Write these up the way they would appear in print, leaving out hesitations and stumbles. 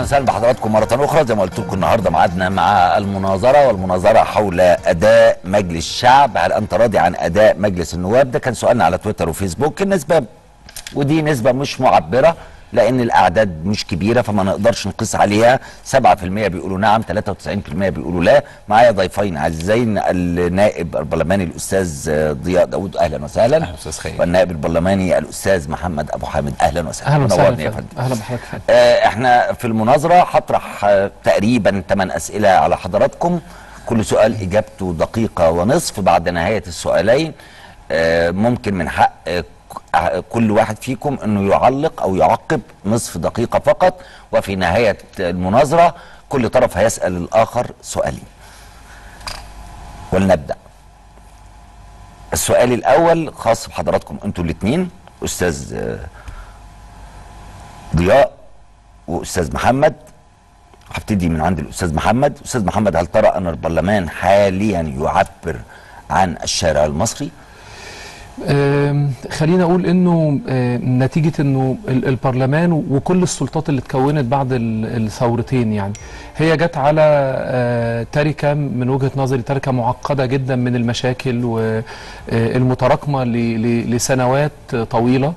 وسهلا بحضراتكم مرة أخرى. زي ما قلت لكم النهارده ميعادنا مع المناظرة، والمناظرة حول أداء مجلس الشعب. هل أنت راضي عن أداء مجلس النواب؟ ده كان سؤالنا على تويتر وفيسبوك. النسبة ودي نسبة مش معبرة لأن الأعداد مش كبيرة فما نقدرش نقيس عليها. 7% بيقولوا نعم، 93% بيقولوا لا. معايا ضيفين عزيزين، النائب البرلماني الأستاذ ضياء داوود، أهلا وسهلا. أهلا أستاذ خير. والنائب البرلماني الأستاذ محمد أبو حامد، أهلا وسهلا. أهلا وسهلا يا فندم. أهلا بحضرتك. احنا في المناظرة هطرح تقريبا 8 أسئلة على حضراتكم، كل سؤال إجابته دقيقة ونصف. بعد نهاية السؤالين ممكن من حق كل واحد فيكم انه يعلق او يعقب نصف دقيقة فقط. وفي نهاية المناظرة كل طرف هيسأل الآخر سؤالين. ولنبدأ. السؤال الأول خاص بحضراتكم انتوا الاثنين، أستاذ ضياء وأستاذ محمد. هبتدي من عند الأستاذ محمد. أستاذ محمد، هل ترى أن البرلمان حاليا يعبر عن الشارع المصري؟ خلينا اقول انه نتيجه انه البرلمان وكل السلطات اللي اتكونت بعد الثورتين يعني هي جت على تركه من وجهه نظري تركه معقده جدا من المشاكل والمتراكمه لسنوات طويله.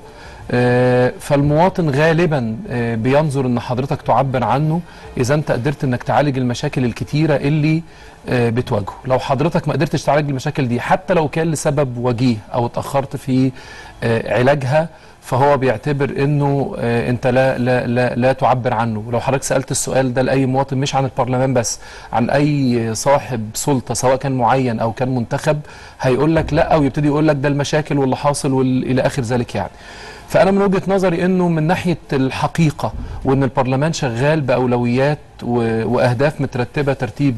فالمواطن غالبا بينظر ان حضرتك تعبر عنه اذا انت قدرت انك تعالج المشاكل الكتيره اللي بتواجهه. لو حضرتك ما قدرتش تعالج المشاكل دي حتى لو كان لسبب وجيه او اتاخرت في علاجها فهو بيعتبر انه انت لا تعبر عنه. لو حضرتك سالت السؤال ده لاي مواطن مش عن البرلمان بس، عن اي صاحب سلطه سواء كان معين او كان منتخب، هيقول لك لا، او يبتدي يقول لك ده المشاكل واللي حاصل والى اخر ذلك يعني. فأنا من وجهة نظري أنه من ناحية الحقيقة وأن البرلمان شغال بأولويات وأهداف مترتبة ترتيب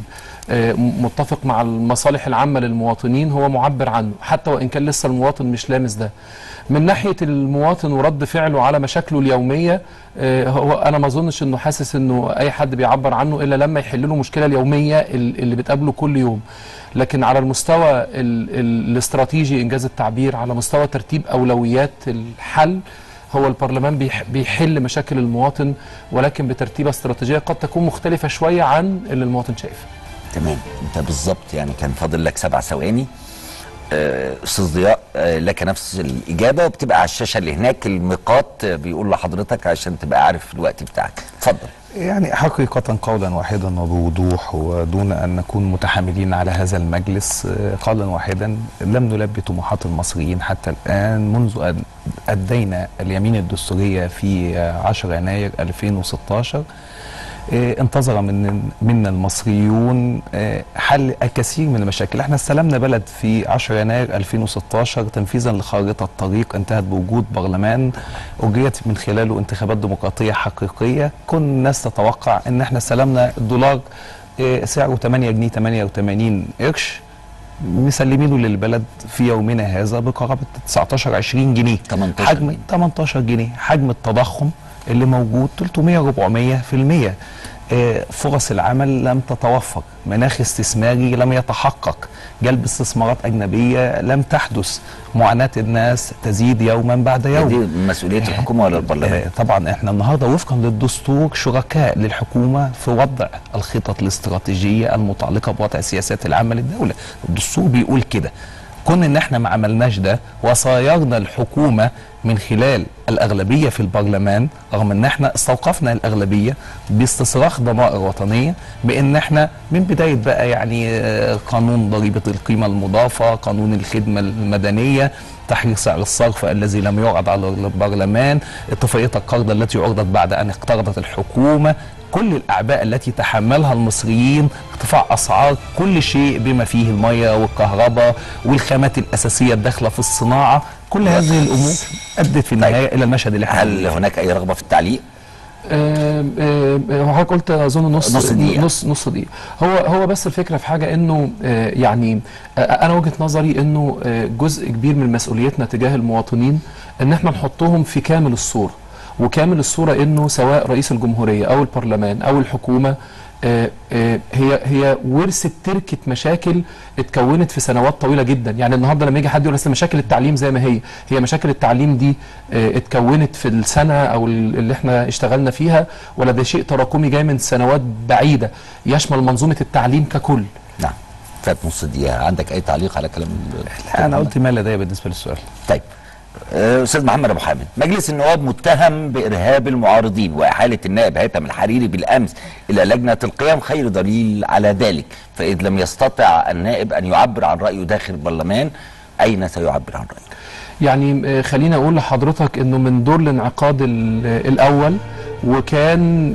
متفق مع المصالح العامة للمواطنين، هو معبر عنه حتى وإن كان لسه المواطن مش لامس ده. من ناحية المواطن ورد فعله على مشاكله اليومية، هو أنا ما أظنش أنه حاسس أنه أي حد بيعبر عنه إلا لما يحل له مشكلة اليومية اللي بتقابله كل يوم. لكن على المستوى الاستراتيجي إنجاز التعبير، على مستوى ترتيب أولويات الحل، هو البرلمان بيحل مشاكل المواطن ولكن بترتيبة استراتيجية قد تكون مختلفة شوية عن اللي المواطن شايفه. تمام، انت بالظبط يعني كان فاضل لك 7 ثواني. استاذ ضياء لك نفس الاجابه وبتبقى على الشاشه اللي هناك الميقات بيقول لحضرتك عشان تبقى عارف الوقت بتاعك. اتفضل. يعني حقيقة قولا واحدا وبوضوح ودون أن نكون متحاملين على هذا المجلس، قولا واحدا لم نلبي طموحات المصريين حتى الآن منذ أن أدينا اليمين الدستورية في 10 يناير 2016. انتظر منا المصريون حل الكثير من المشاكل. احنا استلمنا بلد في 10 يناير 2016 تنفيذا لخارطة طريق انتهت بوجود برلمان اجريت من خلاله انتخابات ديمقراطية حقيقية. كل الناس تتوقع ان احنا استلمنا الدولار سعره 8 جنيه 88 قرش، مسلمينه للبلد في يومنا هذا بقرابة 19-20 جنيه. 18 جنيه. حجم التضخم اللي موجود 300-400%. فرص العمل لم تتوفر، مناخ استثماري لم يتحقق، جلب استثمارات أجنبية لم تحدث، معاناة الناس تزيد يوما بعد يوم. دي مسؤولية الحكومة ولا البرلمان؟ طبعا احنا النهارده وفقا للدستور شركاء للحكومة في وضع الخطط الاستراتيجية المتعلقة بوضع السياسات العامة للدولة. الدستور بيقول كده. كون ان احنا ما عملناش ده وصايرنا الحكومة من خلال الأغلبية في البرلمان، رغم ان احنا استوقفنا الأغلبية باستصراخ ضمائر وطنية بان احنا من بداية بقى يعني قانون ضريبة القيمة المضافة، قانون الخدمة المدنية، تحرير سعر الصرف الذي لم يعرض على البرلمان، اتفاقية القرض التي عرضت بعد ان اقترضت الحكومة، كل الأعباء التي تحملها المصريين، ارتفاع أسعار كل شيء بما فيه المياه والكهرباء والخامات الأساسية الداخلة في الصناعة، كل هذه الأمور أدت في النهاية إلى المشهد اللي احنا هل هناك أي رغبة في التعليق؟ حضرتك قلت اظن نص دقيقة. نص دقيقة. هو بس الفكرة في حاجة انه يعني انا وجهة نظري انه جزء كبير من مسؤوليتنا تجاه المواطنين ان احنا نحطهم في كامل الصورة، وكامل الصورة انه سواء رئيس الجمهورية او البرلمان او الحكومة هي ورثت تركه مشاكل اتكونت في سنوات طويله جدا. يعني النهارده لما يجي حد يقول اصل مشاكل التعليم زي ما هي مشاكل التعليم دي اتكونت في السنه او اللي احنا اشتغلنا فيها، ولا ده شيء تراكمي جاي من سنوات بعيده يشمل منظومه التعليم ككل؟ نعم. فات نص دقيقه، عندك اي تعليق على كلام لا، انا قلت ما لدي بالنسبه للسؤال. طيب استاذ محمد ابو حامد، مجلس النواب متهم بارهاب المعارضين، واحاله النائب هيثم الحريري بالامس الى لجنه القيم خير دليل على ذلك، فاذ لم يستطع النائب ان يعبر عن رايه داخل البرلمان اين سيعبر عن رايه؟ يعني خليني اقول لحضرتك انه من دور الانعقاد الاول، وكان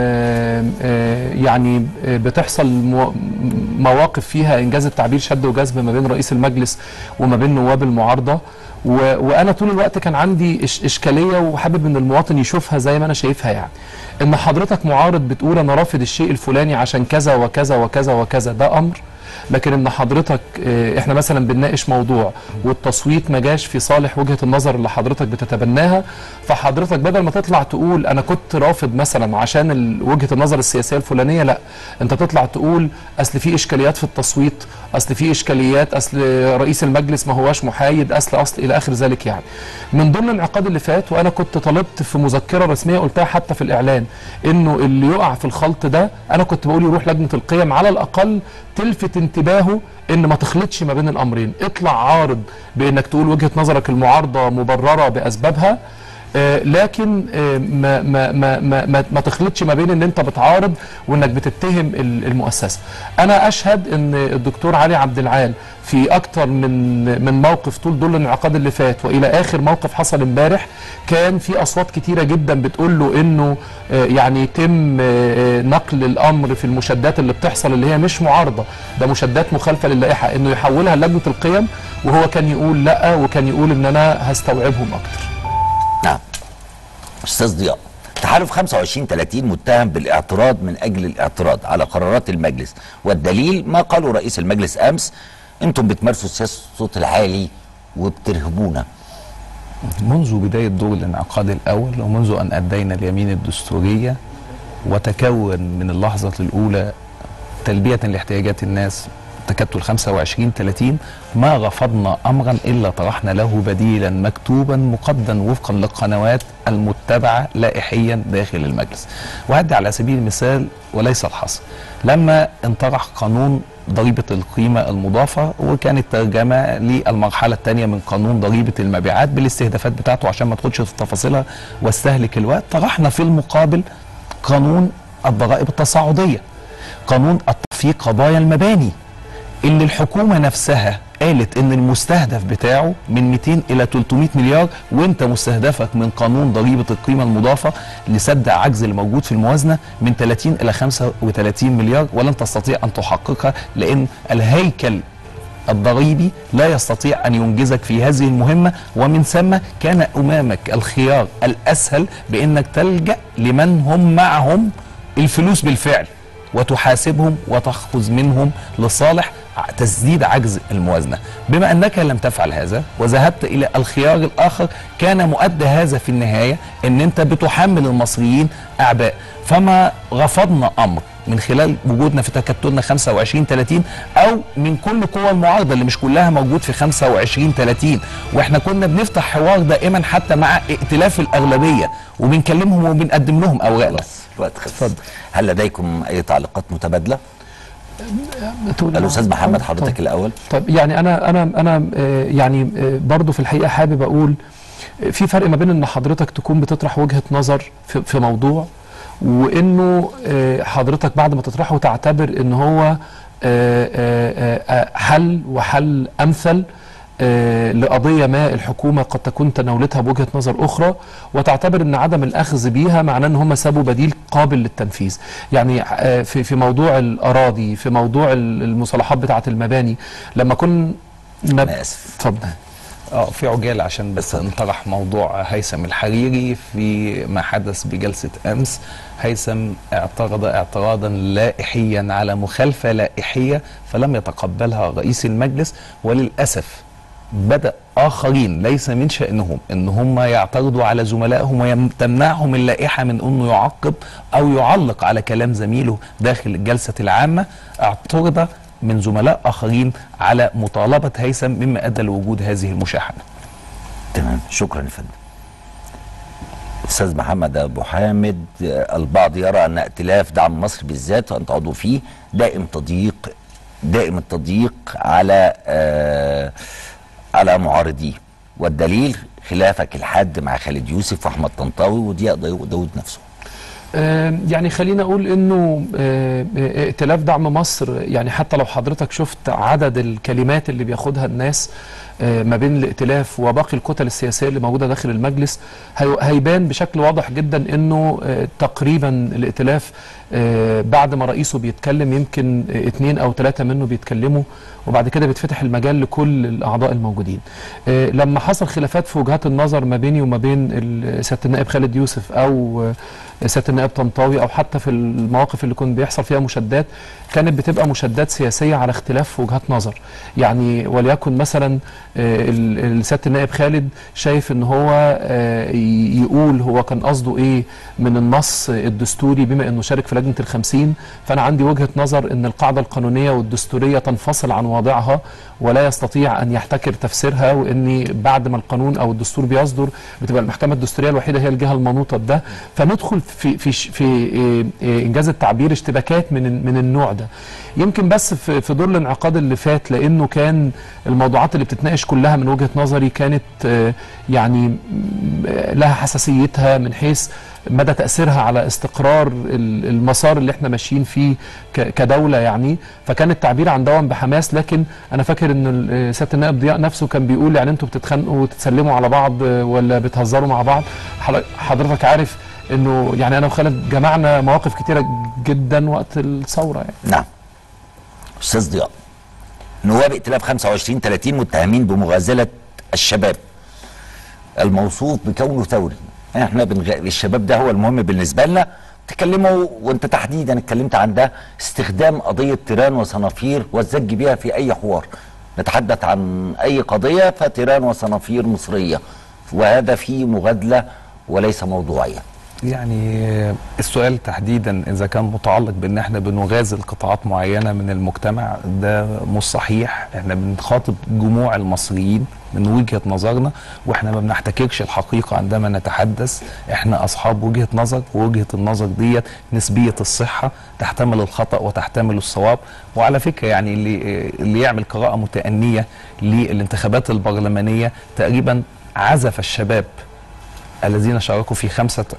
يعني بتحصل مواقف فيها انجاز التعبير شد وجذب ما بين رئيس المجلس وما بين نواب المعارضه، وانا طول الوقت كان عندي اشكاليه وحابب ان المواطن يشوفها زي ما انا شايفها. يعني ان حضرتك معارض بتقول انا رافض الشيء الفلاني عشان كذا وكذا وكذا وكذا، ده امر. لكن ان حضرتك احنا مثلا بنناقش موضوع والتصويت ما جاش في صالح وجهه النظر اللي حضرتك بتتبناها، فحضرتك بدل ما تطلع تقول انا كنت رافض مثلا عشان وجهه النظر السياسيه الفلانيه، لا، انت تطلع تقول اصل في اشكاليات في التصويت، اصل في اشكاليات، اصل رئيس المجلس ما هواش محايد، اصل الى اخر ذلك. يعني من ضمن الانعقاد اللي فات، وانا كنت طلبت في مذكره رسميه قلتها حتى في الاعلان، انه اللي يقع في الخلط ده انا كنت بقول يروح لجنه القيم، على الاقل تلفت انتباهه ان ما تخلطش ما بين الامرين. اطلع عارض بانك تقول وجهه نظرك المعارضه مبرره باسبابها، لكن ما تخلطش ما بين ان انت بتعارض وانك بتتهم المؤسسه. انا اشهد ان الدكتور علي عبد العال في اكتر من موقف طول دول الانعقاد اللي فات والى اخر موقف حصل امبارح، كان في اصوات كتيره جدا بتقول له انه يعني يتم نقل الامر في المشادات اللي بتحصل اللي هي مش معارضه، ده مشادات مخالفه للائحه، انه يحولها لجنه القيم، وهو كان يقول لا، وكان يقول ان انا هستوعبهم اكتر. نعم. استاذ ضياء، تحالف 25/30 متهم بالاعتراض من اجل الاعتراض على قرارات المجلس، والدليل ما قاله رئيس المجلس امس، انتم بتمارسوا سياسه الصوت العالي وبترهبونا. منذ بدايه دور الانعقاد الاول ومنذ ان ادينا اليمين الدستوريه وتكون من اللحظه الاولى تلبيه لاحتياجات الناس تكتل 25/30 ما رفضنا امرا الا طرحنا له بديلا مكتوبا مقدا وفقا للقنوات المتبعه لائحيا داخل المجلس. وهدي على سبيل المثال وليس الحصر، لما انطرح قانون ضريبه القيمه المضافه، وكانت ترجمه للمرحله الثانيه من قانون ضريبه المبيعات بالاستهدافات بتاعته، عشان ما تدخلش في تفاصيلها واستهلك الوقت، طرحنا في المقابل قانون الضرائب التصاعديه، قانون في قضايا المباني، اللي الحكومة نفسها قالت ان المستهدف بتاعه من 200 الى 300 مليار، وانت مستهدفك من قانون ضريبة القيمة المضافة لسد عجز الموجود في الموازنة من 30 الى 35 مليار، ولن تستطيع ان تحققها لان الهيكل الضريبي لا يستطيع ان ينجزك في هذه المهمة. ومن ثم كان امامك الخيار الاسهل بانك تلجأ لمن هم معهم الفلوس بالفعل وتحاسبهم وتأخذ منهم لصالح تسديد عجز الموازنة. بما أنك لم تفعل هذا وذهبت إلى الخيار الآخر، كان مؤدى هذا في النهاية أن أنت بتحمل المصريين أعباء. فما رفضنا أمر من خلال وجودنا في تكتلنا 25/30 أو من كل قوى المعارضة اللي مش كلها موجود في 25/30، وإحنا كنا بنفتح حوار دائما حتى مع ائتلاف الأغلبية وبنكلمهم وبنقدم لهم أوراقنا. الوقت خلص. هل لديكم أي تعليقات متبادلة؟ الأستاذ محمد حضرتك الأول. طيب يعني أنا يعني برضو في الحقيقة حابب أقول في فرق ما بين إن حضرتك تكون بتطرح وجهة نظر في موضوع، وإنه حضرتك بعد ما تطرحه تعتبر إن هو حل أمثل لقضية ما الحكومة قد تكون تناولتها بوجهة نظر أخرى، وتعتبر أن عدم الأخذ بيها معناه أن هم سابوا بديل قابل للتنفيذ. يعني في موضوع الأراضي، في موضوع المصالحات بتاعة المباني، لما كنا اتفضل. في عجالة عشان بس انطرح موضوع هيثم الحريري في ما حدث بجلسة أمس. هيثم اعترض اعتراضا لائحيا على مخالفة لائحية فلم يتقبلها رئيس المجلس، وللأسف بدأ آخرين ليس من شأنهم إن هم يعترضوا على زملائهم وتمنعهم اللائحة من أنه يعقب أو يعلق على كلام زميله داخل الجلسة العامة. اعترض من زملاء آخرين على مطالبة هيثم مما أدى لوجود هذه المشاحنة. تمام، شكرا يا فندم. أستاذ محمد أبو حامد، البعض يرى أن ائتلاف دعم مصر بالذات وأنت عضو فيه دائم التضييق على معارضيه، والدليل خلافك الحاد مع خالد يوسف واحمد طنطاوي وضياء داود نفسه. يعني خلينا اقول انه ائتلاف دعم مصر، يعني حتى لو حضرتك شفت عدد الكلمات اللي بياخدها الناس ما بين الائتلاف وباقي الكتل السياسيه اللي موجوده داخل المجلس، هيبان بشكل واضح جدا انه تقريبا الائتلاف بعد ما رئيسه بيتكلم يمكن 2 أو 3 منه بيتكلموا، وبعد كده بيتفتح المجال لكل الاعضاء الموجودين. لما حصل خلافات في وجهات النظر ما بيني وما بين سياده النائب خالد يوسف او سياده النائب طنطاوي، او حتى في المواقف اللي كان بيحصل فيها مشادات، كانت بتبقى مشادات سياسيه على اختلاف وجهات نظر. يعني وليكن مثلا سياده النائب خالد شايف ان هو يقول هو كان قصده ايه من النص الدستوري بما انه شارك في لجنه ال50، فانا عندي وجهه نظر ان القاعده القانونيه والدستوريه تنفصل عن واضعها ولا يستطيع ان يحتكر تفسيرها، واني بعد ما القانون او الدستور بيصدر بتبقى المحكمه الدستوريه الوحيده هي الجهه المنوطه بده، فندخل في انجاز التعبير اشتباكات من النوع ده. يمكن بس في دور الانعقاد اللي فات، لانه كان الموضوعات اللي بتتناقش كلها من وجهه نظري كانت يعني لها حساسيتها من حيث مدى تأثيرها على استقرار المسار اللي احنا ماشيين فيه كدولة يعني، فكان التعبير عن دوام بحماس. لكن انا فاكر ان سيادة النائب ضياء نفسه كان بيقول يعني انتوا بتتخانقوا وتتسلموا على بعض ولا بتهزروا مع بعض. حضرتك عارف انه يعني انا وخالد جمعنا مواقف كتيرة جدا وقت الثورة يعني. نعم. استاذ ضياء، نواب ائتلاف 25/30 متهمين بمغازلة الشباب الموصوف بكونه ثوري. احنا الشباب ده هو المهم بالنسبه لنا. تكلموا وانت تحديدا اتكلمت عن ده، استخدام قضيه تيران وصنافير والزج بيها في اي حوار. نتحدث عن اي قضيه فتيران وصنافير مصريه، وهذا فيه مغادله وليس موضوعيه. يعني السؤال تحديدا اذا كان متعلق بان احنا بنغازل قطاعات معينه من المجتمع، ده مش صحيح. احنا بنخاطب جموع المصريين من وجهه نظرنا، واحنا ما بنحتكرش الحقيقه عندما نتحدث. احنا اصحاب وجهه نظر، ووجهه النظر ديت نسبيه الصحه، تحتمل الخطا وتحتمل الصواب. وعلى فكره يعني اللي يعمل قراءه متأنيه للانتخابات البرلمانيه تقريبا عزف الشباب الذين شاركوا في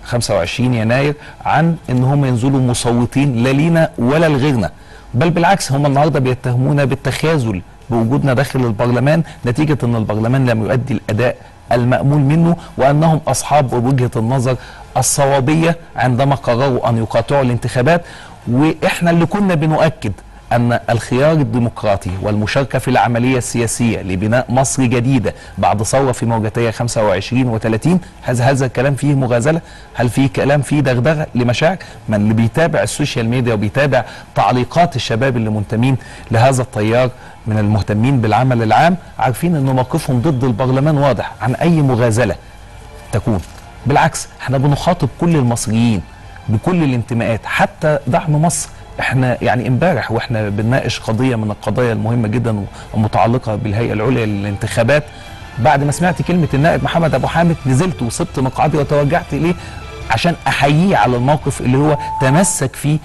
25 يناير عن ان هم ينزلوا مصوتين لا لينا ولا لغيرنا، بل بالعكس هم النهارده بيتهمونا بالتخاذل بوجودنا داخل البرلمان نتيجه ان البرلمان لم يؤدي الاداء المأمول منه، وانهم اصحاب وجهه النظر الصوابيه عندما قرروا ان يقاطعوا الانتخابات. واحنا اللي كنا بنؤكد أن الخيار الديمقراطي والمشاركة في العملية السياسية لبناء مصر جديدة بعد ثورة في موجتي 25 و30، هذا الكلام فيه مغازلة؟ هل فيه كلام فيه دغدغة لمشاعر؟ من اللي بيتابع السوشيال ميديا وبيتابع تعليقات الشباب اللي منتمين لهذا التيار من المهتمين بالعمل العام عارفين أن موقفهم ضد البرلمان واضح. عن أي مغازلة تكون؟ بالعكس احنا بنخاطب كل المصريين بكل الانتماءات، حتى دعم مصر. احنا يعني امبارح واحنا بنناقش قضيه من القضايا المهمه جدا ومتعلقه بالهيئه العليا للانتخابات، بعد ما سمعت كلمه النائب محمد ابو حامد نزلت وسبت مقعدي وتوجهت اليه عشان احييه على الموقف اللي هو تمسك فيه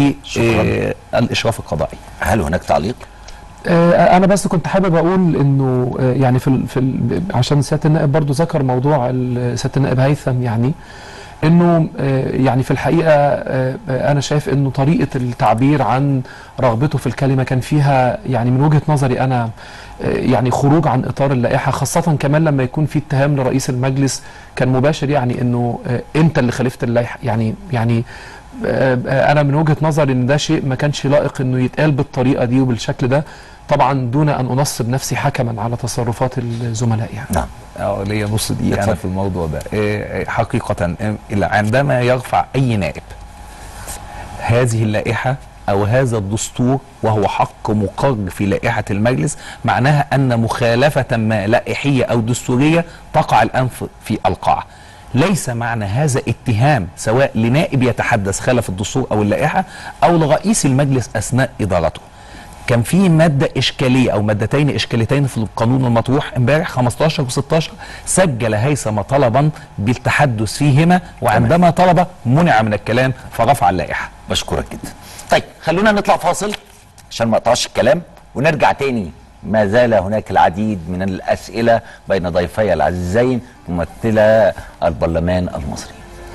بالاشراف القضائي. هل هناك تعليق؟ انا بس كنت حابب اقول انه يعني عشان سياده النائب برضو ذكر موضوع سياده النائب هيثم، يعني انه يعني في الحقيقه انا شايف انه طريقه التعبير عن رغبته في الكلمه كان فيها يعني من وجهه نظري انا يعني خروج عن اطار اللائحه، خاصه كمان لما يكون في اتهام لرئيس المجلس كان مباشر، يعني انه انت اللي خالفت اللائحه. يعني انا من وجهه نظري ان ده شيء ما كانش لائق انه يتقال بالطريقه دي وبالشكل ده، طبعا دون ان انصب نفسي حكما على تصرفات الزملاء يعني. نعم. ليا نص دقيقة أنا في الموضوع ده. حقيقة عندما يرفع أي نائب هذه اللائحة أو هذا الدستور وهو حق مقر في لائحة المجلس، معناها أن مخالفة ما لائحية أو دستورية تقع الآن في القاع. ليس معنى هذا اتهام سواء لنائب يتحدث خلف الدستور أو اللائحة أو لرئيس المجلس أثناء إدارته. كان في مادة إشكالية أو مادتين إشكاليتين في القانون المطروح امبارح 15 و16، سجل هيثم طلبا بالتحدث فيهما، وعندما طلب منع من الكلام فرفع اللائحة. بشكرك جدا. طيب خلونا نطلع فاصل عشان ما اقطعش الكلام ونرجع تاني. ما زال هناك العديد من الأسئلة بين ضيفي العزيزين ممثلا البرلمان المصري.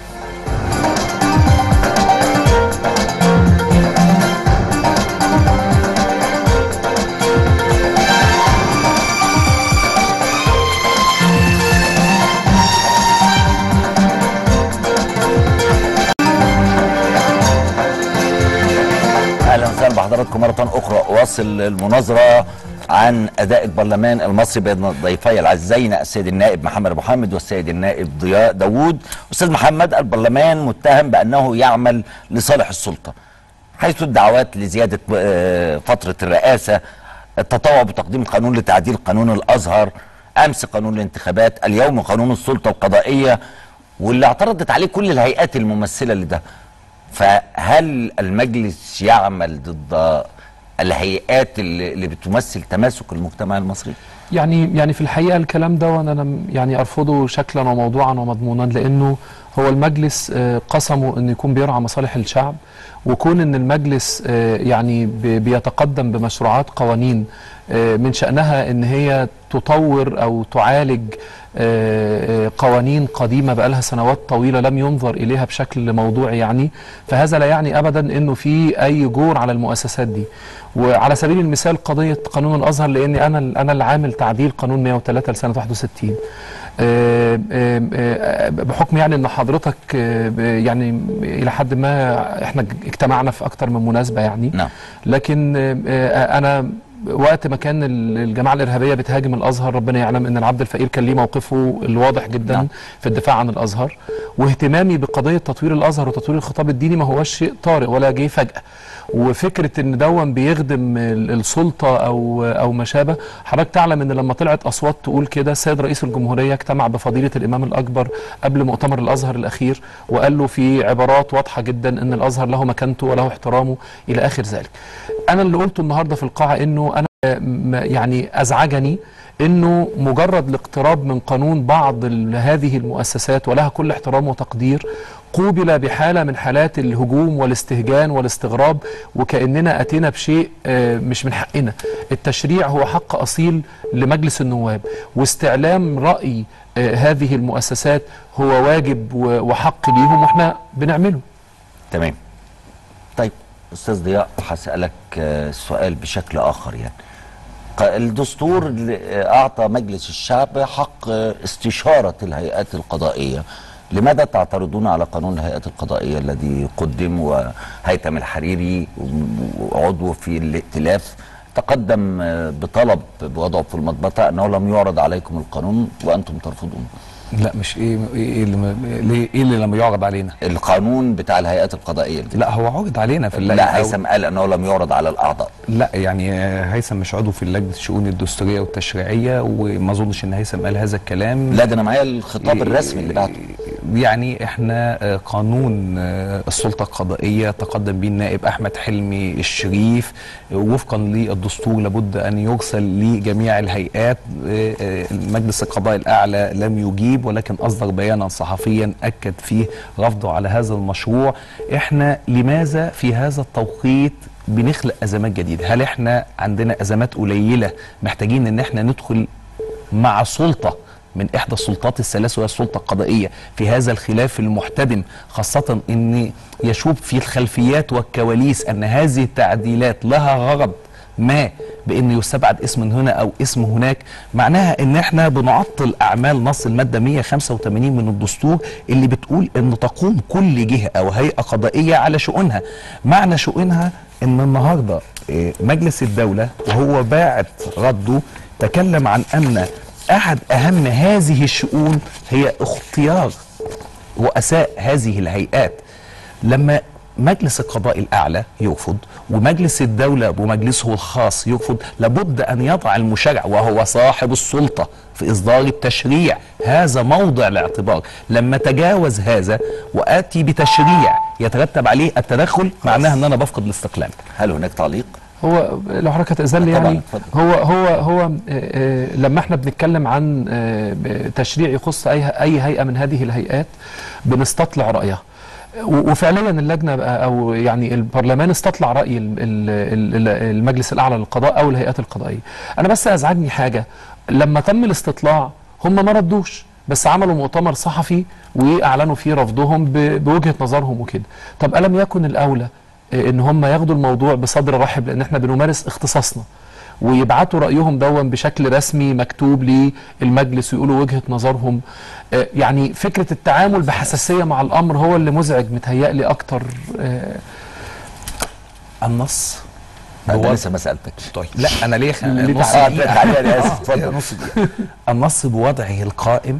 اهلا وسهلا بحضراتكم مره اخرى. اواصل المناظره عن اداء البرلمان المصري بين ضيفي العزيزين السيد النائب محمد ابو حامد والسيد النائب ضياء داوود. استاذ محمد، البرلمان متهم بانه يعمل لصالح السلطه، حيث الدعوات لزياده فتره الرئاسه، التطوع بتقديم قانون لتعديل قانون الازهر، امس قانون الانتخابات، اليوم قانون السلطه القضائيه، واللي اعترضت عليه كل الهيئات الممثله لده. فهل المجلس يعمل ضد الهيئات اللي بتمثل تماسك المجتمع المصري؟ يعني في الحقيقه الكلام ده وانا يعني ارفضه شكلا وموضوعا ومضمونا، لانه هو المجلس قسمه انه يكون بيرعى مصالح الشعب، وكون ان المجلس يعني بيتقدم بمشروعات قوانين من شأنها ان هي تطور او تعالج قوانين قديمة بقالها سنوات طويلة لم ينظر إليها بشكل موضوعي، يعني فهذا لا يعني أبدا أنه في أي جور على المؤسسات دي. وعلى سبيل المثال قضية قانون الأزهر، لأني أنا اللي عامل تعديل قانون 103 لسنة 61 بحكم يعني أن حضرتك يعني إلى حد ما إحنا اجتمعنا في أكتر من مناسبة يعني. نعم. لكن أنا وقت ما كان الجماعه الارهابيه بتهاجم الازهر، ربنا يعلم ان العبد الفقير كان ليه موقفه الواضح جدا نعم. في الدفاع عن الازهر، واهتمامي بقضيه تطوير الازهر وتطوير الخطاب الديني ما هوش شيء طارئ ولا جه فجاه. وفكره ان دون بيخدم السلطه او ما شابه، حضرتك تعلم ان لما طلعت اصوات تقول كده، السيد رئيس الجمهوريه اجتمع بفضيله الامام الاكبر قبل مؤتمر الازهر الاخير وقال له في عبارات واضحه جدا ان الازهر له مكانته وله احترامه الى اخر ذلك. انا اللي قلته النهارده في القاعه انه انا يعني ازعجني انه مجرد الاقتراب من قانون بعض هذه المؤسسات ولها كل احترام وتقدير قوبل بحالة من حالات الهجوم والاستهجان والاستغراب، وكأننا أتينا بشيء مش من حقنا. التشريع هو حق أصيل لمجلس النواب، واستعلام رأي هذه المؤسسات هو واجب وحق ليهم واحنا بنعمله. تمام. طيب أستاذ ضياء، هسألك سؤال بشكل آخر. يعني الدستور أعطى مجلس الشعب حق استشارة الهيئات القضائية، لماذا تعترضون على قانون الهيئات القضائية الذي قدم وهيثم الحريري عضو في الائتلاف تقدم بطلب بوضعه في المضبطة أنه لم يعرض عليكم القانون وأنتم ترفضون؟ لا مش ايه اللي لم يعرض علينا؟ القانون بتاع الهيئات القضائيه. لا هو عرض علينا في اللجنه. لا، هيثم قال انه لم يعرض على الاعضاء. لا يعني هيثم مش عضو في لجنه الشؤون الدستوريه والتشريعيه، وما اظنش ان هيثم قال هذا الكلام. لا، ده انا معايا الخطاب الرسمي اللي بعته. يعني احنا قانون السلطه القضائيه تقدم به النائب احمد حلمي الشريف وفقا للدستور لابد ان يرسل لجميع الهيئات. مجلس القضاء الاعلى لم يجيب، ولكن أصدر بيانا صحفيا أكد فيه رفضه على هذا المشروع. إحنا لماذا في هذا التوقيت بنخلق أزمات جديدة؟ هل إحنا عندنا أزمات قليلة محتاجين إن إحنا ندخل مع سلطة من إحدى السلطات الثلاث وهي السلطة القضائية في هذا الخلاف المحتدم، خاصة إن يشوب في الخلفيات والكواليس أن هذه التعديلات لها غرض ما بان يستبعد اسم هنا او اسم هناك؟ معناها ان احنا بنعطل اعمال نص الماده 185 من الدستور اللي بتقول ان تقوم كل جهه او هيئه قضائيه على شؤونها. معنى شؤونها ان النهارده مجلس الدوله وهو باعت رده تكلم عن ان احد اهم هذه الشؤون هي اختيار رؤساء هذه الهيئات. لما مجلس القضاء الأعلى يرفض ومجلس الدولة بمجلسه الخاص يرفض، لابد أن يضع المشرع وهو صاحب السلطة في إصدار التشريع هذا موضع الاعتبار. لما تجاوز هذا وآتي بتشريع يترتب عليه التدخل، معناها أن أنا بفقد الاستقلال. هل هناك تعليق؟ هو لو حضرتك هتأذن لي يعني هو لما احنا بنتكلم عن تشريع يخص اي هيئه من هذه الهيئات بنستطلع رايها، وفعليا اللجنه او يعني البرلمان استطلع راي المجلس الاعلى للقضاء او الهيئات القضائيه. انا بس ازعجني حاجه، لما تم الاستطلاع هم ما ردوش، بس عملوا مؤتمر صحفي واعلنوا فيه رفضهم بوجهه نظرهم وكده. طب الم يكن الاولى ان هم ياخدوا الموضوع بصدر رحب، لان احنا بنمارس اختصاصنا، ويبعتوا رايهم دون بشكل رسمي مكتوب للمجلس ويقولوا وجهه نظرهم؟ يعني فكره التعامل بحساسيه مع الامر هو اللي مزعج متهيألي اكتر. النص انا لسه ما سالتكش. طيب لا انا ليه نص دقيقه. النص بوضعه القائم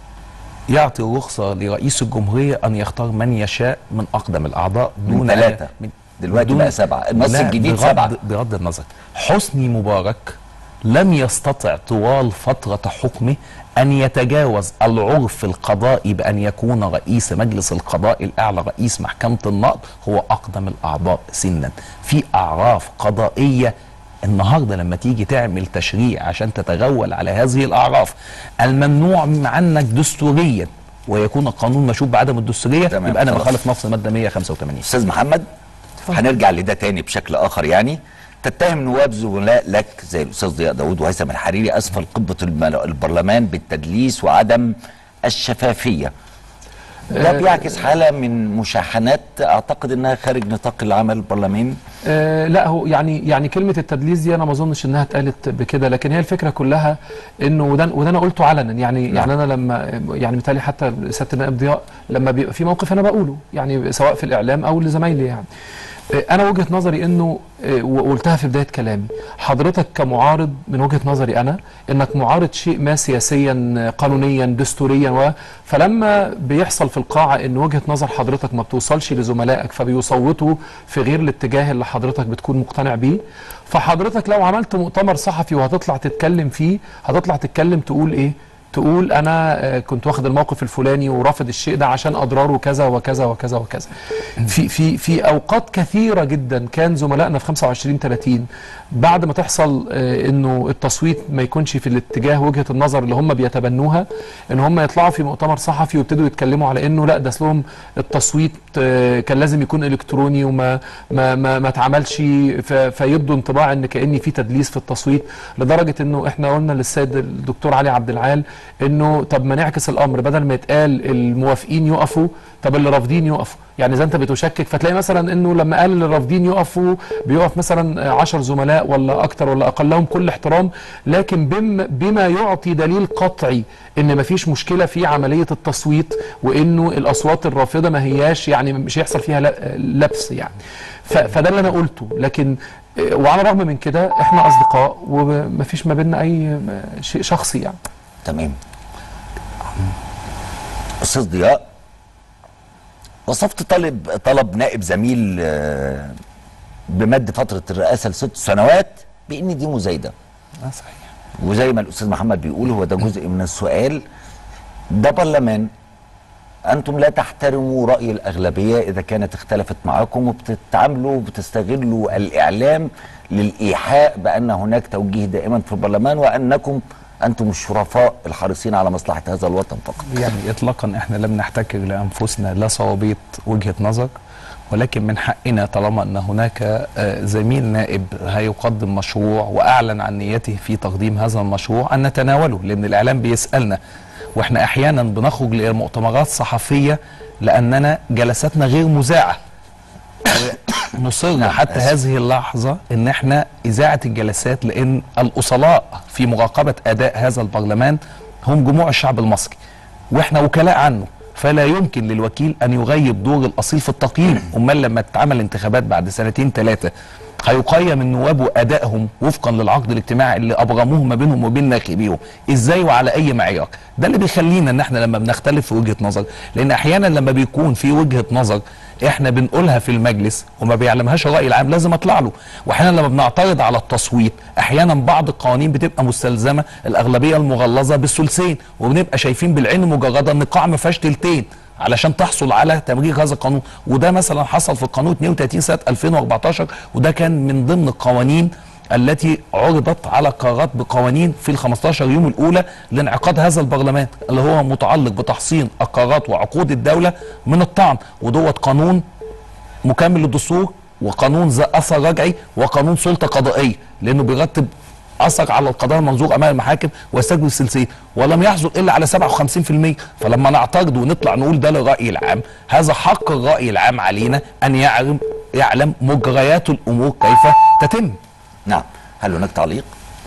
يعطي رخصة لرئيس الجمهورية أن يختار من يشاء من أقدم الأعضاء دون 3 دلوقتي بقى 7. النص الجديد 7. بغض النظر، حسني مبارك لم يستطع طوال فترة حكمه أن يتجاوز العرف القضائي بأن يكون رئيس مجلس القضاء الأعلى رئيس محكمة النقض هو أقدم الأعضاء سنا. في أعراف قضائية النهارده لما تيجي تعمل تشريع عشان تتغول على هذه الاعراف الممنوع عنك دستوريا ويكون القانون مشوب بعدم الدستوريه، يبقى انا بخالف نص الماده 185. استاذ محمد، هنرجع لده تاني بشكل اخر. يعني تتهم نواب زملاء لك زي الاستاذ ضياء داوود وهيثم الحريري اسفل قبه البرلمان بالتدليس وعدم الشفافيه. ده بيعكس حاله من مشاحنات اعتقد انها خارج نطاق العمل البرلماني. لا هو يعني كلمه التدليس دي انا ما اظنش انها اتقالت بكده، لكن هي الفكره كلها انه وده انا قلته علنا. يعني انا لما يعني بالتالي حتى سياده النائب ضياء لما بيبقى في موقف انا بقوله، يعني سواء في الاعلام او لزمايلي. يعني انا وجهه نظري انه وقلتها في بدايه كلامي، حضرتك كمعارض من وجهه نظري انا انك معارض شيء ما سياسيا قانونيا دستوريا، فلما بيحصل في القاعه ان وجهه نظر حضرتك ما بتوصلش لزملائك فبيصوتوا في غير الاتجاه اللي حضرتك بتكون مقتنع بيه، فحضرتك لو عملت مؤتمر صحفي وهتطلع تتكلم فيه هتطلع تتكلم تقول ايه؟ تقول انا كنت واخد الموقف الفلاني ورافض الشيء ده عشان اضراره كذا وكذا وكذا وكذا. في اوقات كثيره جدا كان زملائنا في 25/30 بعد ما تحصل انه التصويت ما يكونش في الاتجاه وجهه النظر اللي هم بيتبنوها، ان هم يطلعوا في مؤتمر صحفي ويبتدوا يتكلموا على انه لا ده اصلهم التصويت كان لازم يكون الكتروني وما ما اتعملش، فيبدو انطباع ان كأن في تدليس في التصويت، لدرجه انه احنا قلنا للسيد الدكتور علي عبد العال انه طب ما نعكس الامر، بدل ما يتقال الموافقين يقفوا طب اللي رافضين يقفوا. يعني اذا انت بتشكك فتلاقي مثلا انه لما قال اللي رافضين يقفوا بيقف مثلا 10 زملاء ولا اكتر ولا اقل، لهم كل احترام، لكن بما يعطي دليل قطعي ان ما فيش مشكله في عمليه التصويت وانه الاصوات الرافضه ما هياش يعني مش هيحصل فيها لبس. يعني فده اللي انا قلته. لكن وعلى الرغم من كده احنا اصدقاء وما فيش ما بيننا اي شيء شخصي يعني. تمام. استاذ ضياء، وصفت طلب نائب زميل بمد فتره الرئاسه ل6 سنوات بان دي مزايده. صحيح. وزي ما الاستاذ محمد بيقول هو ده جزء من السؤال. ده برلمان، انتم لا تحترموا راي الاغلبيه اذا كانت اختلفت معاكم، وبتتعاملوا وبتستغلوا الاعلام للايحاء بان هناك توجيه دائما في البرلمان وانكم انتم الشرفاء الحريصين على مصلحه هذا الوطن فقط. يعني اطلاقا احنا لم نحتكر لانفسنا لا صوابيط وجهه نظر، ولكن من حقنا طالما ان هناك زميل نائب هيقدم مشروع واعلن عن نيته في تقديم هذا المشروع ان نتناوله، لان الاعلام بيسالنا واحنا احيانا بنخرج لمؤتمرات صحفيه لاننا جلساتنا غير مذاعه. نصرنا حتى هذه اللحظة ان احنا اذاعة الجلسات، لان الاصلاء في مراقبة اداء هذا البرلمان هم جموع الشعب المصري واحنا وكلاء عنه، فلا يمكن للوكيل ان يغيب دور الاصيل في التقييم. امال لما تتعمل انتخابات بعد 2 3 سنين هيقيم النواب وادائهم وفقا للعقد الاجتماعي اللي ابرموه ما بينهم وبين ناخبيهم ازاي وعلى اي معيار. ده اللي بيخلينا ان احنا لما بنختلف في وجهه نظر، لان احيانا لما بيكون في وجهه نظر احنا بنقولها في المجلس وما بيعلمهاش الراي العام لازم اطلع له، واحيانا لما بنعترض على التصويت احيانا بعض القوانين بتبقى مستلزمه الاغلبيه المغلظه بالثلثين، وبنبقى شايفين بالعين المجرده ان القاعه ما فيهاش تلتين علشان تحصل على تمرير هذا القانون. وده مثلا حصل في القانون 32 سنه 2014، وده كان من ضمن القوانين التي عرضت على قرارات بقوانين في ال 15 يوم الاولى لانعقاد هذا البرلمان، اللي هو متعلق بتحصين القرارات وعقود الدوله من الطعن، ودوت قانون مكمل للدستور وقانون ذا اثر رجعي وقانون سلطه قضائيه، لانه بيرتب اثر على القضاء المنظور امام المحاكم ويستجلب السلسله، ولم يحصل الا على 57%. فلما نعترض ونطلع نقول ده للراي العام، هذا حق الراي العام علينا ان يعلم مجريات الامور كيف تتم. نعم. هل هناك تعليق؟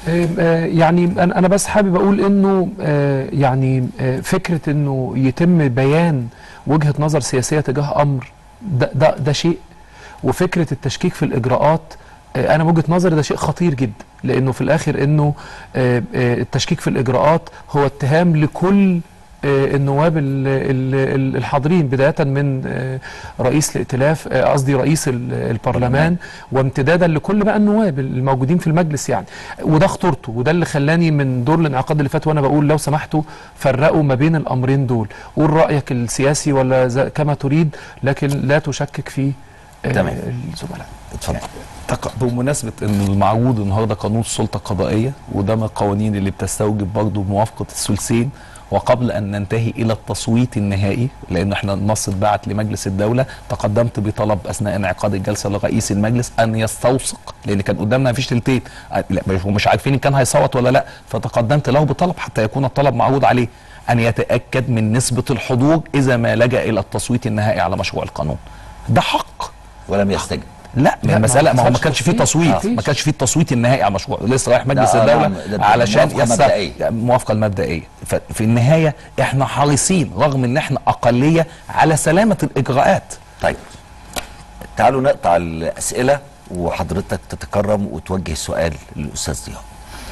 يعني انا بس حابب اقول انه يعني فكره انه يتم بيان وجهه نظر سياسيه تجاه امر ده شيء، وفكره التشكيك في الاجراءات انا وجهه نظري ده شيء خطير جدا، لانه في الاخر انه التشكيك في الاجراءات هو اتهام لكل النواب الحاضرين، بدايه من رئيس الائتلاف قصدي رئيس البرلمان وامتدادا لكل بقى النواب الموجودين في المجلس يعني. وده خطورته، وده اللي خلاني من دور الانعقاد اللي فات وانا بقول لو سمحتوا فرقوا ما بين الامرين دول، قول رايك السياسي ولا كما تريد، لكن لا تشكك في الزملاء. اتفضل. بمناسبة ان المعروض النهارده قانون السلطة القضائية، وده من القوانين اللي بتستوجب برضه موافقة الثلثين، وقبل ان ننتهي الى التصويت النهائي، لان احنا النص اتبعت لمجلس الدولة، تقدمت بطلب اثناء انعقاد الجلسة لرئيس المجلس ان يستوثق، لان كان قدامنا مفيش تلتين، ومش عارفين ان كان هيصوت ولا لا، فتقدمت له بطلب حتى يكون الطلب معروض عليه ان يتأكد من نسبة الحضور اذا ما لجأ الى التصويت النهائي على مشروع القانون. ده حق. ولم يستجب. لا المسألة ما هو ما كانش فيه تصويت، ما كانش فيه التصويت النهائي على المشروع، لسه رايح مجلس الدولة علشان الموافقة المبدئية. ففي النهاية احنا حريصين رغم ان احنا اقلية على سلامة الاجراءات. طيب تعالوا نقطع الاسئلة وحضرتك تتكرم وتوجه سؤال للاستاذ ضياء.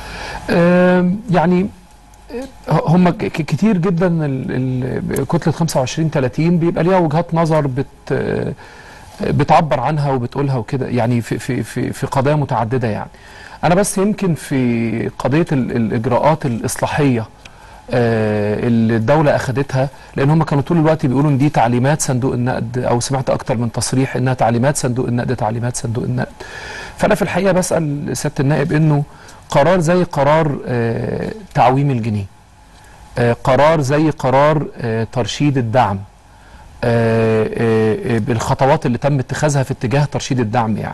يعني هم كتير جدا كتلة 25-30 بيبقى ليها وجهات نظر بتعبر عنها وبتقولها وكده، يعني في قضايا متعدده. يعني انا بس يمكن في قضيه الاجراءات الاصلاحيه اللي الدوله اخذتها، لان هم كانوا طول الوقت بيقولوا ان دي تعليمات صندوق النقد، او سمعت اكتر من تصريح انها تعليمات صندوق النقد تعليمات صندوق النقد. فانا في الحقيقه بسال سياده النائب انه قرار زي قرار تعويم الجنيه، قرار زي قرار ترشيد الدعم، بالخطوات اللي تم اتخاذها في اتجاه ترشيد الدعم، يعني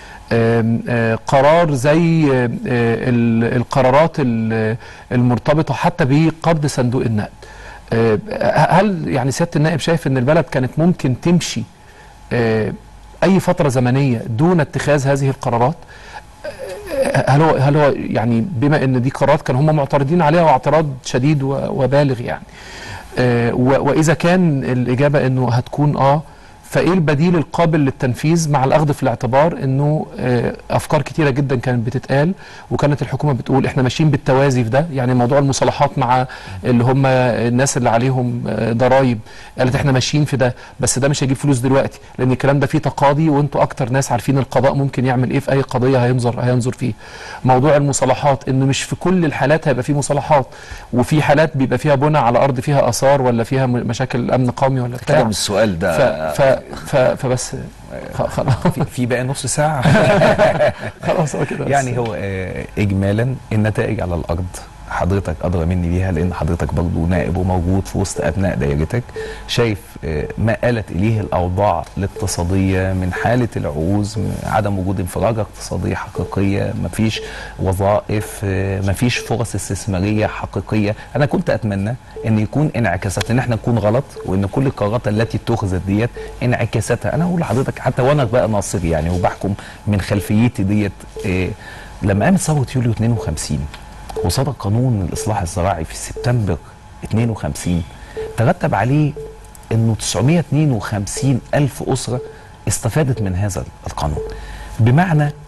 قرار زي القرارات المرتبطة حتى بقرض صندوق النقد. هل يعني سيادة النائب شايف ان البلد كانت ممكن تمشي اي فترة زمنية دون اتخاذ هذه القرارات؟ هل هو يعني بما ان دي قرارات كانوا هم معترضين عليها واعتراض شديد وبالغ يعني، واذا كان الاجابه انه هتكون فايه البديل القابل للتنفيذ، مع الاخذ في الاعتبار انه افكار كتيره جدا كانت بتتقال وكانت الحكومه بتقول احنا ماشيين بالتوازي في ده، يعني موضوع المصالحات مع اللي هم الناس اللي عليهم ضرائب قالت احنا ماشيين في ده، بس ده مش هيجيب فلوس دلوقتي لان الكلام ده فيه تقاضي وانتوا اكتر ناس عارفين القضاء ممكن يعمل ايه في اي قضيه هينظر فيه. موضوع المصالحات انه مش في كل الحالات هيبقى فيه مصالحات، وفي حالات بيبقى فيها بنى على ارض فيها اثار ولا فيها مشاكل امن قومي ولا بتاع. كده السؤال ده فبس خلاص في بقى نص ساعة خلاص كده. يعني هو إجمالا النتائج على الأرض حضرتك أدرى مني بيها، لأن حضرتك برضو نائب وموجود في وسط أبناء دائرتك، شايف ما آلت إليه الأوضاع الاقتصادية من حالة العجوز، عدم وجود انفراجة اقتصادية حقيقية، مفيش وظائف، مفيش فرص استثمارية حقيقية. أنا كنت أتمنى ان يكون انعكاسات، ان احنا نكون غلط، وان كل القرارات التي اتخذت ديت انعكاساتها. انا اقول لحضرتك حتى وانا بقى ناصري يعني وبحكم من خلفيتي ديت، لما قامت ثوره يوليو 52 وصدر قانون الاصلاح الزراعي في سبتمبر 52 ترتب عليه انه 952 الف اسره استفادت من هذا القانون، بمعنى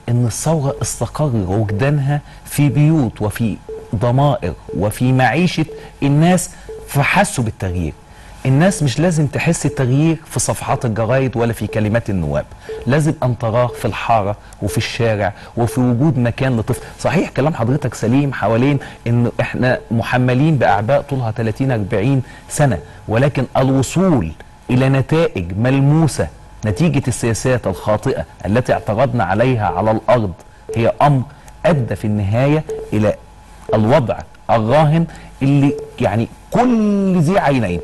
ان الثوره استقر وجدانها في بيوت وفي ضمائر وفي معيشه الناس، فحسوا بالتغيير. الناس مش لازم تحس التغيير في صفحات الجرايد ولا في كلمات النواب، لازم ان تراه في الحاره وفي الشارع وفي وجود مكان لطفل. صحيح كلام حضرتك سليم حوالين ان احنا محملين باعباء طولها 30-40 سنه، ولكن الوصول الى نتائج ملموسه نتيجه السياسات الخاطئه التي اعترضنا عليها على الارض هي امر ادى في النهايه الى الوضع الراهن اللي يعني كل ذي عينين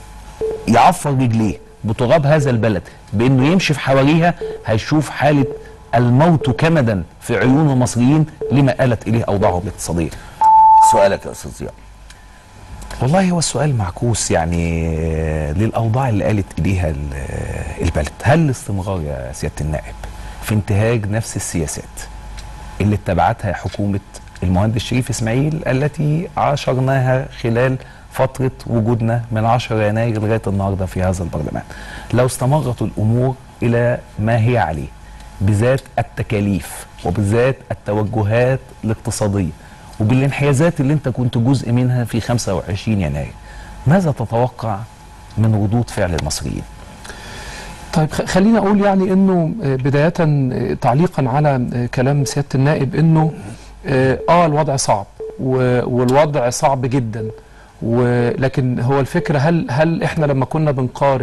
يعفر رجليه بتراب هذا البلد بانه يمشي في حواريها هيشوف حاله الموت كمدا في عيون المصريين لما آلت اليه اوضاعهم الاقتصاديه. سؤالك يا استاذ ضياء. والله هو السؤال معكوس يعني للاوضاع اللي آلت اليها البلد. هل الاستمرار يا سياده النائب في انتهاج نفس السياسات اللي اتبعتها حكومه المهندس شريف اسماعيل التي عاشرناها خلال فترة وجودنا من 10 يناير لغاية النهاردة في هذا البرلمان، لو استمرت الأمور إلى ما هي عليه بذات التكاليف وبذات التوجهات الاقتصادية وبالانحيازات اللي انت كنت جزء منها في 25 يناير، ماذا تتوقع من ردود فعل المصريين؟ طيب خلينا أقول يعني أنه بداية تعليقا على كلام سيادة النائب أنه الوضع صعب والوضع صعب جدا، ولكن هو الفكرة هل احنا لما كنا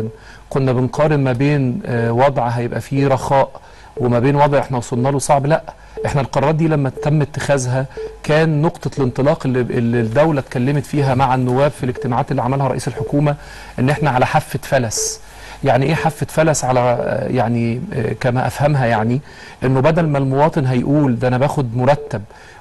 بنقارن ما بين وضع هيبقى فيه رخاء وما بين وضع احنا وصلنا له صعب؟ لا، احنا القرارات دي لما تم اتخاذها كان نقطة الانطلاق اللي الدولة اتكلمت فيها مع النواب في الاجتماعات اللي عملها رئيس الحكومة ان احنا على حافة فلس. يعني ايه حافة فلس؟ على يعني كما افهمها يعني انه بدل ما المواطن هيقول ده انا باخد مرتب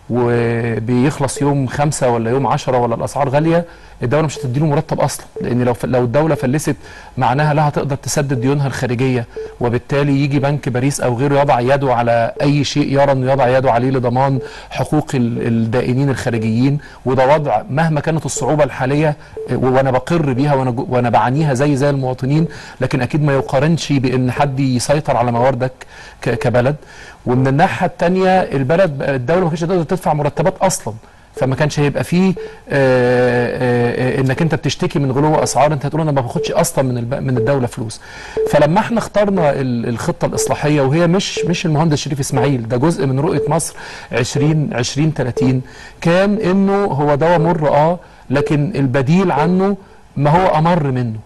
وبيخلص يوم 5 ولا يوم 10 ولا الاسعار غاليه، الدوله مش هتديله مرتب اصلا، لان لو الدوله فلست معناها لا هتقدر تسدد ديونها الخارجيه، وبالتالي يجي بنك باريس او غيره يضع يده على اي شيء يرى انه يضع يده عليه لضمان حقوق الدائنين الخارجيين، وده وضع مهما كانت الصعوبه الحاليه وانا بقر بيها وانا بعانيها زي المواطنين، لكن اكيد ما يقارنش بان حد يسيطر على مواردك كبلد. ومن الناحيه الثانيه الدوله ما كانتش تقدر تدفع مرتبات اصلا، فما كانش هيبقى فيه انك انت بتشتكي من غلو اسعار، انت هتقول انا ما باخدش اصلا من الدوله فلوس. فلما احنا اخترنا الخطه الاصلاحيه وهي مش المهندس شريف اسماعيل، ده جزء من رؤيه مصر 2030، كان انه هو دواء مر لكن البديل عنه ما هو امر منه.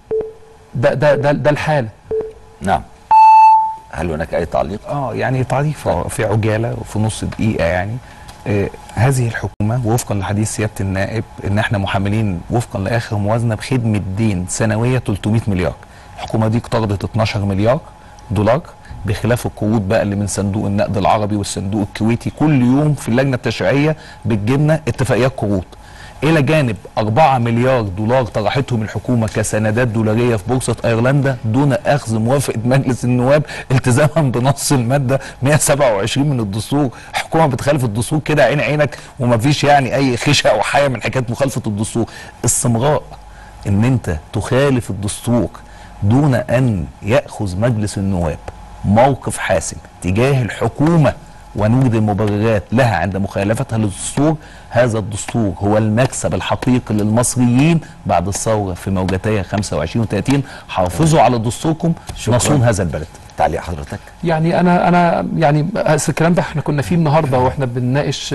ده الحاله. نعم. هل هناك اي تعليق؟ يعني تعليق في عجاله وفي نص دقيقه يعني. هذه الحكومه وفقا لحديث سياده النائب ان احنا محملين وفقا لاخر موازنه بخدمه دين سنويه 300 مليار. الحكومه دي اقترضت 12 مليار دولار، بخلاف القروض بقى اللي من صندوق النقد العربي والصندوق الكويتي. كل يوم في اللجنه التشريعيه بتجيبنا اتفاقيات قروض، الى جانب 4 مليار دولار طرحتهم الحكومه كسندات دولاريه في بورصه ايرلندا دون اخذ موافقه مجلس النواب التزاما بنص الماده 127 من الدستور. حكومه بتخالف الدستور كده عين عينك ومفيش يعني اي خشع او حاجه من حكايه مخالفه الدستور. استمراء ان انت تخالف الدستور دون ان ياخذ مجلس النواب موقف حاسم تجاه الحكومه ونوجد المبررات لها عند مخالفتها للدستور، هذا الدستور هو المكسب الحقيقي للمصريين بعد الثوره في موجتي 25 و30. حافظوا على دستوركم نصون هذا البلد. تعليق حضرتك؟ يعني انا يعني الكلام ده احنا كنا فيه النهارده واحنا بنناقش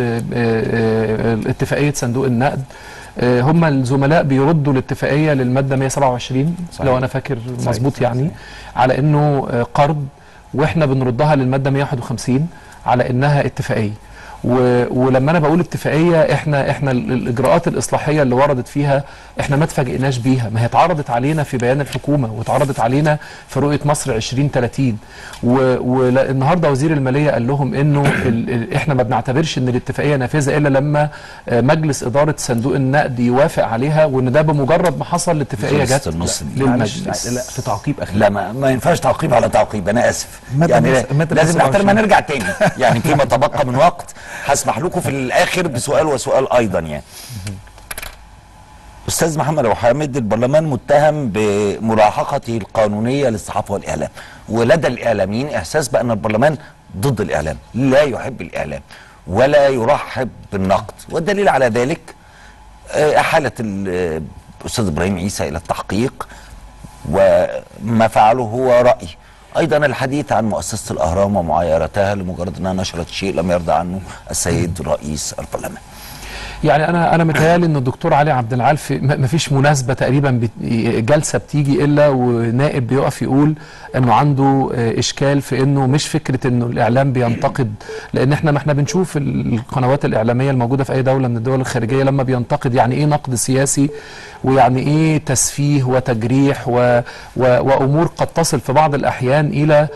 اتفاقيه صندوق النقد. هم الزملاء بيردوا الاتفاقيه للماده 127 صحيح. لو انا فاكر مظبوط يعني على انه قرض، واحنا بنردها للماده 151 على انها اتفاقيه. ولما انا بقول اتفاقيه احنا الاجراءات الاصلاحيه اللي وردت فيها احنا ما اتفاجئناش بيها، ما هي اتعرضت علينا في بيان الحكومه واتعرضت علينا في رؤيه مصر 2030. والنهارده وزير الماليه قال لهم انه احنا ما بنعتبرش ان الاتفاقيه نافذه الا لما مجلس اداره صندوق النقد يوافق عليها، وان ده بمجرد ما حصل الاتفاقيه جت للمجلس. لا في تعقيب اخير. لا ما ينفعش تعقيب على تعقيب، انا اسف يعني لازم نحترم. نرجع تاني يعني فيما تبقى من وقت هسمح لكم في الاخر بسؤال وسؤال ايضا يعني. استاذ محمد ابو حامد، البرلمان متهم بملاحقته القانونيه للصحافه والاعلام، ولدى الاعلاميين احساس بان البرلمان ضد الاعلام، لا يحب الاعلام ولا يرحب بالنقد، والدليل على ذلك احاله الاستاذ ابراهيم عيسى الى التحقيق، وما فعله هو راي. ايضا الحديث عن مؤسسه الاهرام ومعايرتها لمجرد انها نشرت شيء لم يرضى عنه السيد رئيس البرلمان. يعني انا متهيألي ان الدكتور علي عبد العال ما فيش مناسبه تقريبا جلسه بتيجي الا ونائب بيقف يقول انه عنده اشكال في انه مش فكره انه الاعلام بينتقد، لان احنا بنشوف القنوات الاعلاميه الموجوده في اي دوله من الدول الخارجيه لما بينتقد يعني ايه نقد سياسي ويعني ايه تسفيه وتجريح وامور قد تصل في بعض الاحيان الى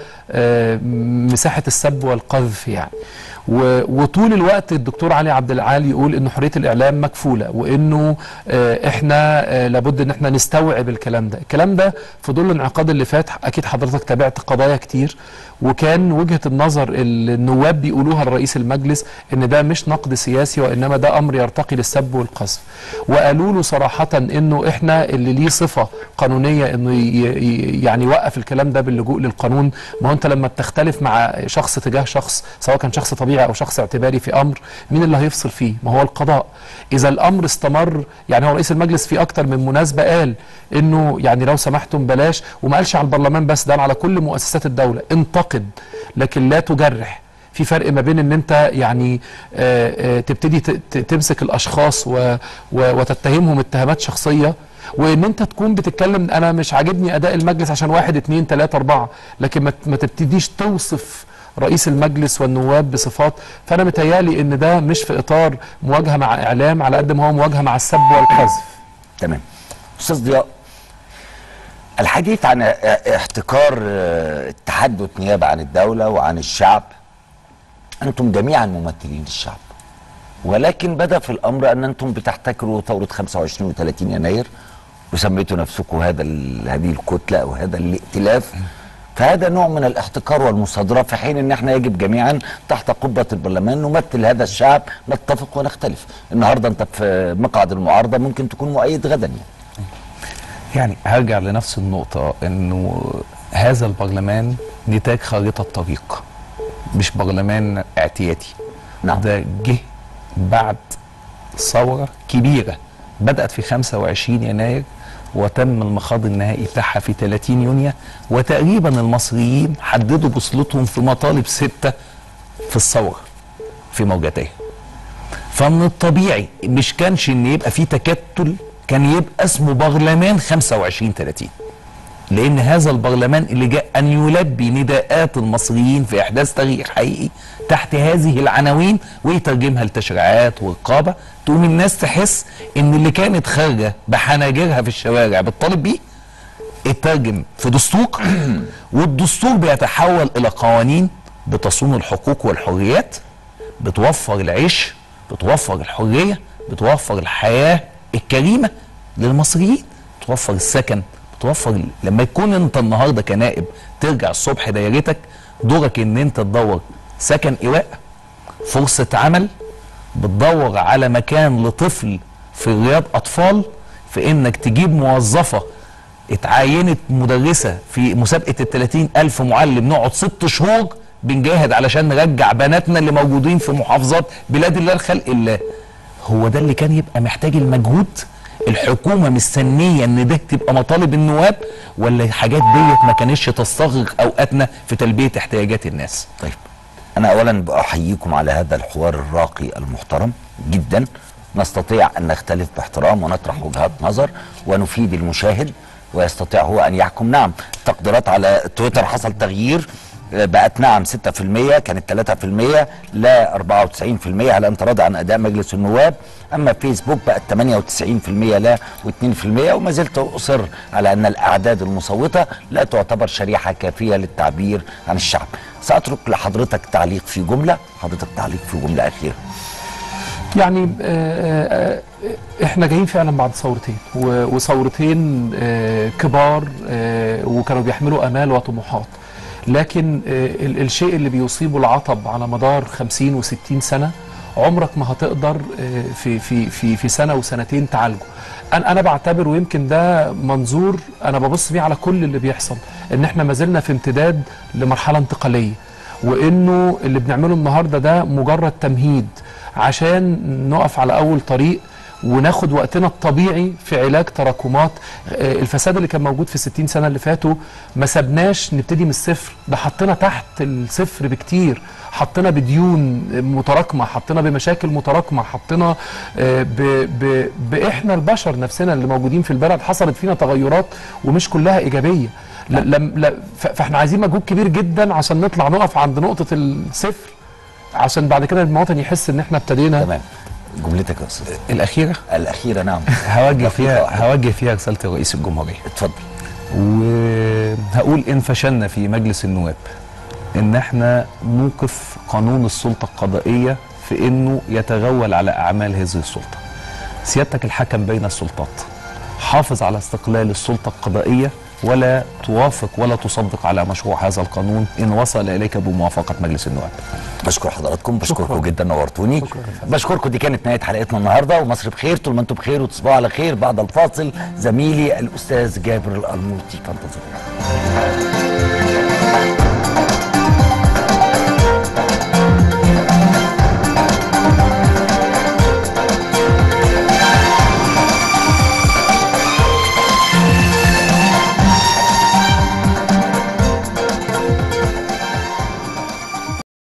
مساحه السب والقذف يعني. وطول الوقت الدكتور علي عبد العال يقول ان حريه الاعلام مكفوله، وانه احنا لابد ان احنا نستوعب الكلام ده في ظل الانعقاد اللي فات. اكيد حضرتك تابعت قضايا كتير، وكان وجهه النظر النواب بيقولوها لرئيس المجلس ان ده مش نقد سياسي وانما ده امر يرتقي للسب والقذف، وقالوا له صراحه انه احنا اللي ليه صفه قانونيه انه يعني يوقف الكلام ده باللجوء للقانون. ما هو انت لما بتختلف مع شخص تجاه شخص، سواء كان شخص طبيعي او شخص اعتباري في امر، مين اللي هيفصل فيه؟ ما هو القضاء. اذا الامر استمر، يعني هو رئيس المجلس في اكتر من مناسبه قال انه يعني لو سمحتم بلاش، وما قالش على البرلمان بس، ده على كل مؤسسات الدوله، انتقد لكن لا تجرح. في فرق ما بين ان انت يعني تبتدي تمسك الاشخاص وتتهمهم اتهامات شخصيه، وان انت تكون بتتكلم انا مش عاجبني اداء المجلس عشان 1 2 3 4، لكن ما تبتديش توصف رئيس المجلس والنواب بصفات. فانا متهيالي ان ده مش في اطار مواجهه مع اعلام على قد ما هو مواجهه مع السب والقذف. تمام. استاذ ضياء، الحديث عن احتكار التحدث نيابه عن الدوله وعن الشعب، انتم جميعا ممثلين للشعب، ولكن بدا في الامر ان انتم بتحتكروا ثوره 25 و30 يناير وسميتوا نفسكم هذه الكتله او هذا الائتلاف. فهذا نوع من الاحتكار والمصادره، في حين ان احنا يجب جميعا تحت قبه البرلمان نمثل هذا الشعب، نتفق ونختلف. النهارده انت في مقعد المعارضه، ممكن تكون مؤيد غدا يعني هرجع لنفس النقطه، انه هذا البرلمان نتاج خارطه طريق، مش برلمان اعتيادي. نعم. ده جه بعد ثوره كبيره بدات في 25 يناير وتم المخاض النهائي بتاعها في 30 يونيو، وتقريبا المصريين حددوا بوصلتهم في مطالب 6 في الثوره في موجتها. فمن الطبيعي مش كانش ان يبقى في تكتل، كان يبقى اسمه برلمان 25 30، لان هذا البرلمان اللي جاء ان يلبي نداءات المصريين في احداث تغيير حقيقي تحت هذه العناوين ويترجمها لتشريعات ورقابه، تقوم الناس تحس ان اللي كانت خارجه بحناجرها في الشوارع بتطالب بيه اترجم في دستور، والدستور بيتحول الى قوانين بتصون الحقوق والحريات، بتوفر العيش، بتوفر الحريه، بتوفر الحياه الكريمه للمصريين، بتوفر السكن، بتوفر. لما يكون انت النهارده كنائب ترجع الصبح دايرتك، دورك ان انت تدور سكن ايواء، فرصه عمل، بتدور على مكان لطفل في رياض اطفال، في انك تجيب موظفه اتعينت مدرسه في مسابقه ال30,000 معلم، نقعد 6 شهور بنجاهد علشان نرجع بناتنا اللي موجودين في محافظات بلاد الله لخلق الله. هو ده اللي كان يبقى محتاج المجهود؟ الحكومه مستنيه ان ده تبقى مطالب النواب، ولا الحاجات ديت ما كانتش تستغرق اوقاتنا في تلبيه احتياجات الناس؟ طيب، انا اولا بأحييكم على هذا الحوار الراقي المحترم جدا. نستطيع ان نختلف باحترام ونطرح وجهات نظر ونفيد المشاهد ويستطيع هو ان يحكم. نعم، التقديرات على تويتر حصل تغيير، بقت نعم 6%، كانت 3%، لا 94%. هل انت راضي عن اداء مجلس النواب؟ اما فيسبوك بقت 98% لا و2%، وما زلت اصر على ان الاعداد المصوته لا تعتبر شريحه كافيه للتعبير عن الشعب. ساترك لحضرتك تعليق في جمله، اخيره. يعني احنا جايين فعلا بعد ثورتين، وثورتين كبار، وكانوا بيحملوا امال وطموحات، لكن الشيء اللي بيصيبه العطب على مدار 50 و60 سنه عمرك ما هتقدر في سنه وسنتين تعالجه. انا بعتبر، ويمكن ده منظور انا ببص فيه على كل اللي بيحصل، ان احنا ما زلنا في امتداد لمرحله انتقاليه، وانه اللي بنعمله النهارده ده مجرد تمهيد عشان نقف على اول طريق وناخد وقتنا الطبيعي في علاج تراكمات الفساد اللي كان موجود في 60 سنه اللي فاتوا. ما سبناش نبتدي من الصفر، ده حطينا تحت الصفر بكتير، حطينا بديون متراكمه، حطينا بمشاكل متراكمه، حطينا باحنا البشر نفسنا اللي موجودين في البلد حصلت فينا تغيرات ومش كلها ايجابيه. فاحنا عايزين مجهود كبير جدا عشان نطلع نقف عند نقطه الصفر، عشان بعد كده المواطن يحس ان احنا ابتدينا. تمام. جملتك يا استاذ. الأخيرة نعم. هوجه فيها رسالة رئيس الجمهورية. اتفضل. وهقول إن فشلنا في مجلس النواب إن احنا نوقف قانون السلطة القضائية في إنه يتغول على أعمال هذه السلطة. سيادتك الحكم بين السلطات، حافظ على استقلال السلطة القضائية ولا توافق ولا تصدق على مشروع هذا القانون إن وصل إليك بموافقة مجلس النواب. بشكر حضراتكم، بشكركم جدا، نورتوني. بشكركم. دي كانت نهاية حلقتنا النهارده، ومصر بخير طول ما انتم بخير وتصبحوا على خير. بعد الفاصل زميلي الأستاذ جابر الألموطي، فانتظرونا.